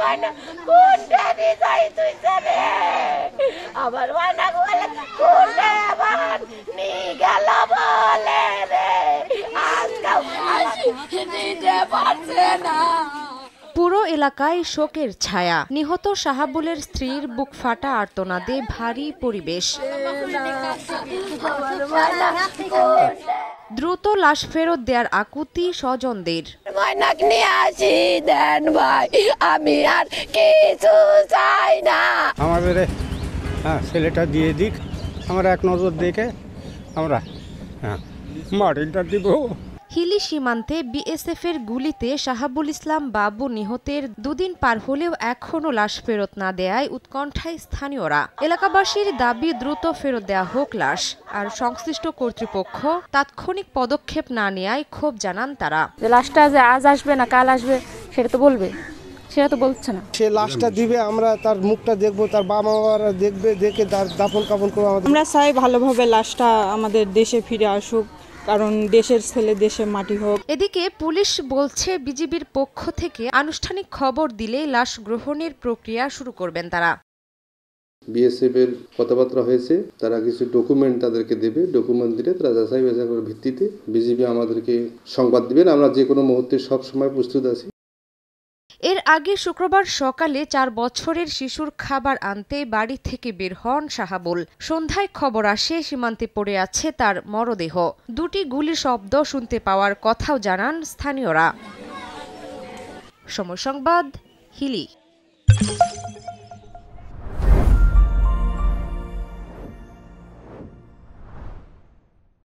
ময়না কোনটা নিয়ে যাই তুই জানে আমার ময়না বলে কোনটা আবার নিয়ে গেল বলে রে আজকে দিতে পারছে না। পুরো এলাকায় শোকের ছায়া। নিহত শাহাবুলের স্ত্রীর বুক ফাটা আর্তনাদে ভারী পরিবেশ। দ্রুত লাশ ফেরত দেওয়ার আকুতি স্বজনদের। আমি আর কিছু চাই না, আমাদের ছেলেটা দিয়ে দিক, আমরা এক নজর দেখে আমরা মাটিটা দিব। হিলি সীমান্তে বিএসএফ এর গুলিতে শাহাবুল ইসলাম বাবু নিহতের দুদিন পার হলেও এখনো লাশ ফেরত না দেয়ায় উৎকণ্ঠায় স্থানীয়রা। এলাকাবাসীর দাবি দ্রুত ফেরত দেয়া হোক লাশ, আর সংশ্লিষ্ট কর্তৃপক্ষ তাৎক্ষণিক পদক্ষেপ না নেয়ায় ক্ষোভ জানান তারা। লাশটা যে আজ আসবে না কাল আসবে সেটা তো বলবে, সেটা তো বলছে না। সে লাশটা দিবে, আমরা তার মুখটা দেখবো, তার বাবা মারা দেখবে, দেখে তার দাফন কাফন করবো। আমরা চাই ভালোভাবে লাশটা আমাদের দেশে ফিরে আসুক, কারণ দেশের ছেলে দেশে মাটি হোক। এদিকে পুলিশ বলছে বিজিবির পক্ষ থেকে আনুষ্ঠানিক খবর দিলে লাশ গ্রহণের প্রক্রিয়া শুরু করবেন তারা। বিএসএফ এর কথাবার্তা হয়েছে, তারা কিছু ডকুমেন্ট তাদেরকে দেবে, ডকুমেন্ট দিলে তারা যাচাই বাছাই করার ভিত্তিতে বিজিবি আমাদেরকে সংবাদ দিবেন। আমরা যে কোনো মুহূর্তে সব সময় প্রস্তুত আছি। এর আগে শুক্রবার সকালে 4 বছরের শিশুর খাবার আনতে বাড়ি থেকে বের হন শাহাবুল। সন্ধ্যায় খবর আসে সীমান্তে পড়ে আছে তার মরদেহ। দুটি গুলির শব্দ শুনতে পাওয়ার কথাও জানান স্থানীয়রা। সময় সংবাদ, হিলি।